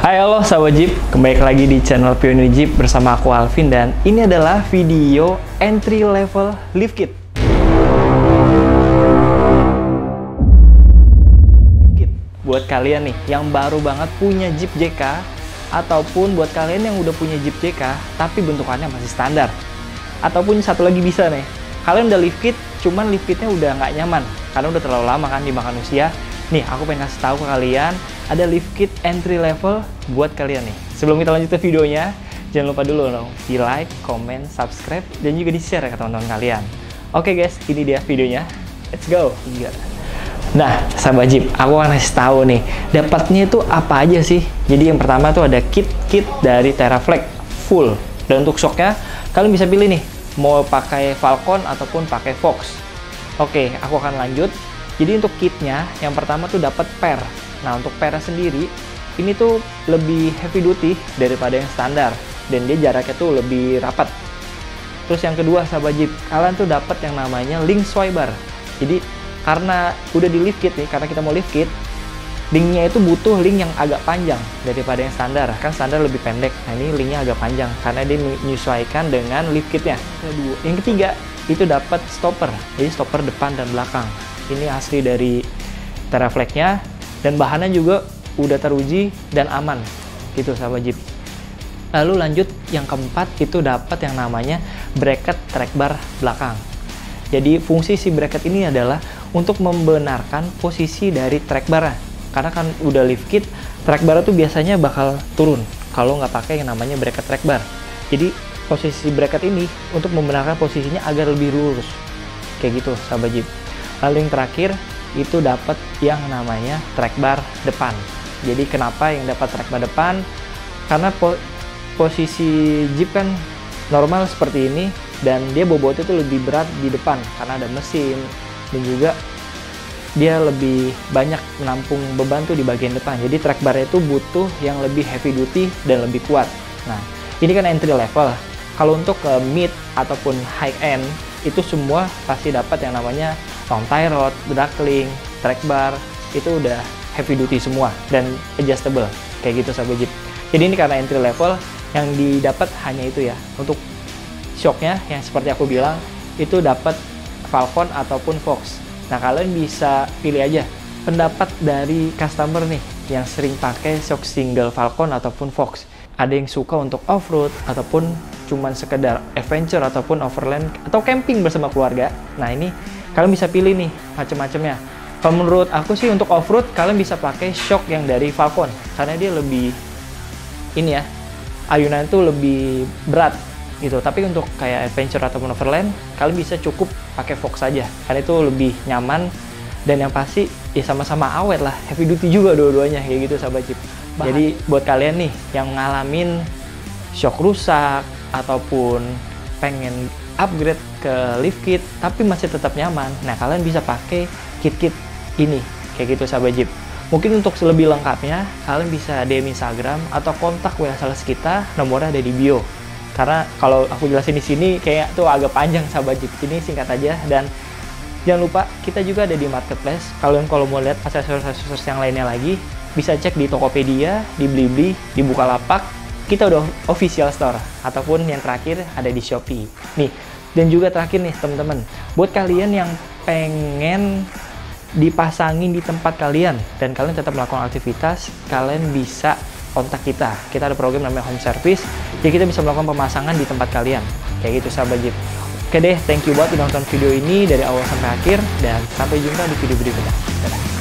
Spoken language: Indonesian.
Hai, halo sahabat Jeep, kembali lagi di channel Pionir Jeep bersama aku Alvin, dan ini adalah video entry level lift kit. Buat kalian nih yang baru banget punya Jeep JK, ataupun buat kalian yang udah punya Jeep JK tapi bentukannya masih standar, ataupun satu lagi bisa nih, kalian udah lift kit cuman lift kitnya udah nggak nyaman karena udah terlalu lama kan dimakan usia. Nih, aku pengen kasih tahu ke kalian, ada lift kit entry level buat kalian nih. Sebelum kita lanjut ke videonya, jangan lupa dulu dong di like, comment, subscribe, dan juga di share ke teman-teman kalian. Oke guys, ini dia videonya. Let's go. Nah, sahabat Jeep, aku akan kasih tahu nih, dapatnya itu apa aja sih. Jadi yang pertama tuh ada kit dari Terraflex full. Dan untuk shocknya, kalian bisa pilih nih, mau pakai Falcon ataupun pakai Fox. Oke, aku akan lanjut. Jadi untuk kitnya, yang pertama tuh dapat per. Nah, untuk pernya sendiri, ini tuh lebih heavy duty daripada yang standar, dan dia jaraknya tuh lebih rapat. Terus yang kedua, sahabat Jeep, kalian tuh dapat yang namanya link swiper. Jadi karena udah di lift kit nih, karena kita mau lift kit, linknya itu butuh link yang agak panjang daripada yang standar. Kan standar lebih pendek, nah ini linknya agak panjang karena dia menyesuaikan dengan lift kitnya. Yang ketiga, itu dapat stopper, jadi stopper depan dan belakang. Ini asli dari Terraflex-nya, dan bahannya juga udah teruji dan aman gitu sahabat Jeep. Lalu lanjut yang keempat, itu dapat yang namanya bracket track bar belakang. Jadi fungsi si bracket ini adalah untuk membenarkan posisi dari track bar. Karena kan udah lift kit, track bar itu biasanya bakal turun kalau nggak pakai yang namanya bracket track bar. Jadi posisi bracket ini untuk membenarkan posisinya agar lebih lurus kayak gitu sahabat Jeep. Lalu yang terakhir, itu dapat yang namanya track bar depan. Jadi kenapa yang dapat track bar depan? Karena posisi Jeep kan normal seperti ini, dan dia bobotnya itu lebih berat di depan karena ada mesin, dan juga dia lebih banyak menampung beban tuh di bagian depan. Jadi track barnya itu butuh yang lebih heavy duty dan lebih kuat. Nah, ini kan entry level. Kalau untuk mid ataupun high end, itu semua pasti dapat yang namanya long tie rod, drag link, track bar, itu udah heavy duty semua dan adjustable kayak gitu sahabat Jeep. Jadi ini karena entry level, yang didapat hanya itu ya. Untuk shocknya yang seperti aku bilang, itu dapat Falcon ataupun Fox. Nah, kalian bisa pilih aja pendapat dari customer nih yang sering pakai shock single Falcon ataupun Fox. Ada yang suka untuk off-road ataupun cuman sekedar adventure ataupun overland atau camping bersama keluarga. Nah, ini kalian bisa pilih nih macam-macamnya. Kalau menurut aku sih untuk off-road kalian bisa pakai shock yang dari Falcon karena dia lebih ini ya, ayunan itu lebih berat gitu. Tapi untuk kayak adventure ataupun overland kalian bisa cukup pakai Fox saja karena itu lebih nyaman, dan yang pasti ya sama-sama awet lah, heavy duty juga dua-duanya kayak gitu sahabat Jeep. Jadi buat kalian nih yang ngalamin shock rusak ataupun pengen upgrade ke lift kit tapi masih tetap nyaman, nah kalian bisa pakai kit-kit ini kayak gitu sahabat Jeep. Mungkin untuk lebih lengkapnya kalian bisa DM Instagram atau kontak WA sales kita, nomornya ada di bio. Karena kalau aku jelasin di sini kayak tuh agak panjang sahabat Jeep. Ini singkat aja, dan jangan lupa kita juga ada di marketplace. Kalian kalau mau lihat aksesoris yang lainnya lagi, bisa cek di Tokopedia, di Blibli, di Bukalapak. Kita udah official store, ataupun yang terakhir ada di Shopee. Nih, dan juga terakhir nih teman-teman, buat kalian yang pengen dipasangin di tempat kalian dan kalian tetap melakukan aktivitas, kalian bisa kontak kita. Kita ada program namanya home service, jadi kita bisa melakukan pemasangan di tempat kalian. Kayak gitu sahabat Jeep. Oke deh, thank you buat udah nonton video ini dari awal sampai akhir, dan sampai jumpa di video berikutnya. Dadah.